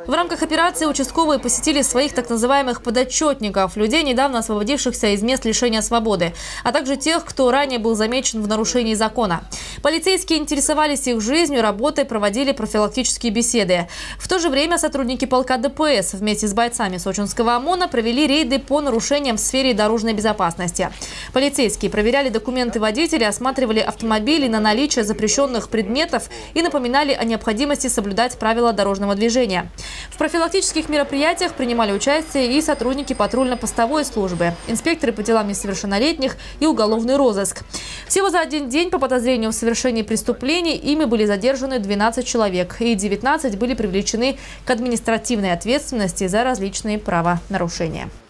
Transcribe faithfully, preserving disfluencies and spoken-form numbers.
В рамках операции участковые посетили своих так называемых подотчетников, людей, недавно освободившихся из мест лишения свободы, а также тех, кто ранее был замечен в нарушении закона. Полицейские интересовались их жизнью, работой, проводили профилактические беседы. В то же время сотрудники полка ДПС вместе с бойцами сочинского ОМОНа провели рейды по нарушениям в сфере дорожной безопасности. Полицейские проверяли документы водителя, осматривали автомобили на наличие запрещенных предметов и напоминали о необходимости соблюдать правила дорожного движения. В профилактических мероприятиях принимали участие и сотрудники патрульно-постовой службы, инспекторы по делам несовершеннолетних и уголовный розыск. Всего за один день по подозрению в совершении преступлений ими были задержаны двенадцать человек, и девятнадцать были привлечены к административной ответственности за различные правонарушения.